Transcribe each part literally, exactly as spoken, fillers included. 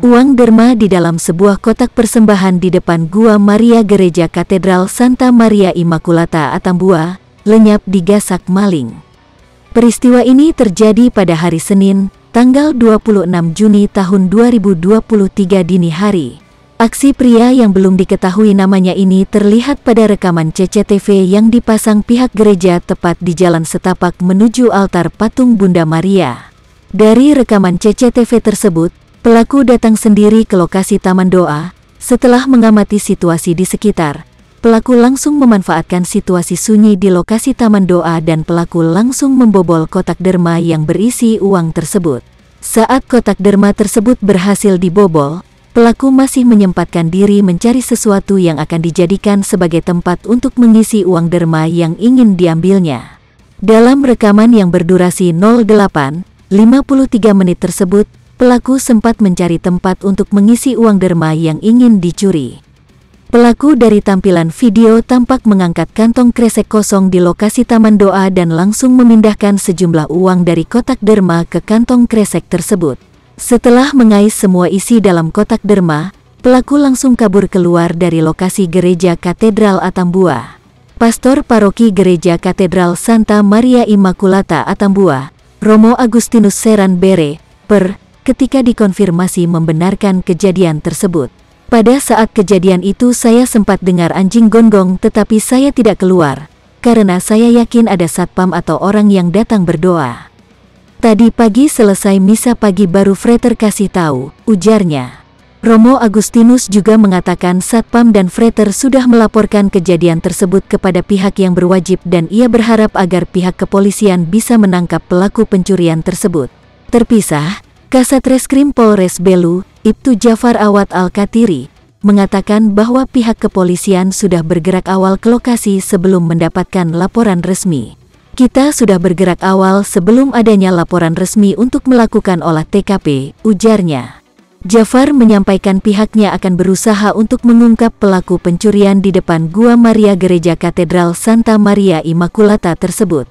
Uang derma di dalam sebuah kotak persembahan di depan Gua Maria Gereja Katedral Santa Maria Immaculata Atambua lenyap digasak maling. Peristiwa ini terjadi pada hari Senin, tanggal dua puluh enam Juni tahun dua ribu dua puluh tiga dini hari. Aksi pria yang belum diketahui namanya ini terlihat pada rekaman C C T V yang dipasang pihak gereja tepat di Jalan Setapak menuju altar patung Bunda Maria. Dari rekaman C C T V tersebut, pelaku datang sendiri ke lokasi taman doa. Setelah mengamati situasi di sekitar, pelaku langsung memanfaatkan situasi sunyi di lokasi taman doa dan pelaku langsung membobol kotak derma yang berisi uang tersebut. Saat kotak derma tersebut berhasil dibobol, pelaku masih menyempatkan diri mencari sesuatu yang akan dijadikan sebagai tempat untuk mengisi uang derma yang ingin diambilnya. Dalam rekaman yang berdurasi nol delapan lima puluh tiga menit tersebut, pelaku sempat mencari tempat untuk mengisi uang derma yang ingin dicuri. Pelaku dari tampilan video tampak mengangkat kantong kresek kosong di lokasi taman doa dan langsung memindahkan sejumlah uang dari kotak derma ke kantong kresek tersebut. Setelah mengais semua isi dalam kotak derma, pelaku langsung kabur keluar dari lokasi Gereja Katedral Atambua. Pastor Paroki Gereja Katedral Santa Maria Immaculata Atambua, Romo Agustinus Seran Bere, per, ketika dikonfirmasi membenarkan kejadian tersebut. Pada saat kejadian itu saya sempat dengar anjing gonggong tetapi saya tidak keluar, karena saya yakin ada satpam atau orang yang datang berdoa. Tadi pagi selesai misa pagi baru Frater kasih tahu, ujarnya. Romo Agustinus juga mengatakan satpam dan Frater sudah melaporkan kejadian tersebut kepada pihak yang berwajib dan ia berharap agar pihak kepolisian bisa menangkap pelaku pencurian tersebut. Terpisah, Kasat Reskrim Polres Belu, Ibtu Jafar Awad Al-Katiri, mengatakan bahwa pihak kepolisian sudah bergerak awal ke lokasi sebelum mendapatkan laporan resmi. Kita sudah bergerak awal sebelum adanya laporan resmi untuk melakukan olah T K P, ujarnya. Jafar menyampaikan pihaknya akan berusaha untuk mengungkap pelaku pencurian di depan Gua Maria Gereja Katedral Santa Maria Immaculata tersebut.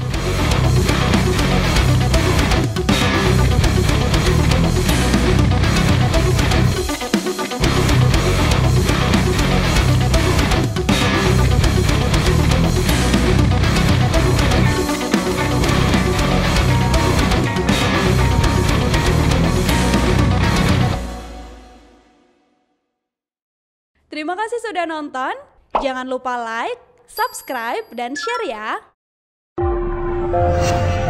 Terima kasih sudah nonton, jangan lupa like, subscribe, dan share ya!